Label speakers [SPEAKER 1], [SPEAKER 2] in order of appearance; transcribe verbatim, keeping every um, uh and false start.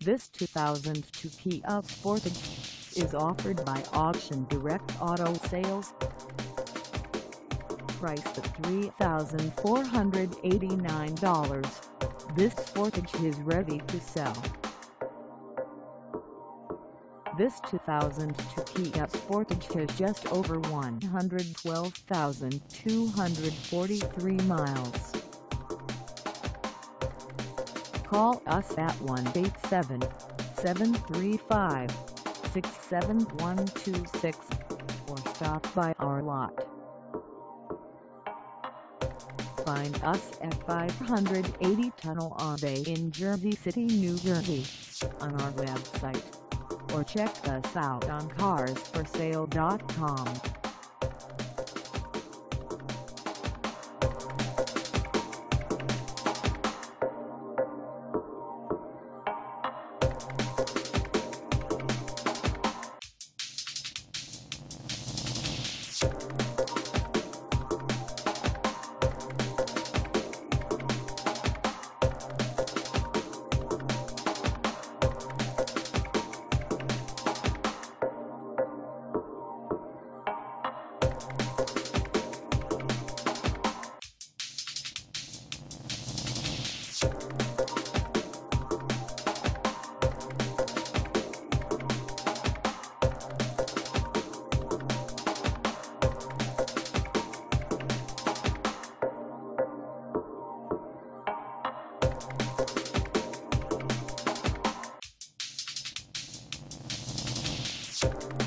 [SPEAKER 1] This two thousand two Kia Sportage is offered by Auction Direct Auto Sales. Priced at three thousand four hundred eighty-nine dollars, this Sportage is ready to sell. This two thousand two Kia Sportage has just over one hundred twelve thousand two hundred forty-three miles. Call us at one eight seven, seven three five, six seven one two six or stop by our lot. Find us at five eighty Tonnelle Ave in Jersey City, New Jersey, on our website, or check us out on cars for sale dot com.
[SPEAKER 2] You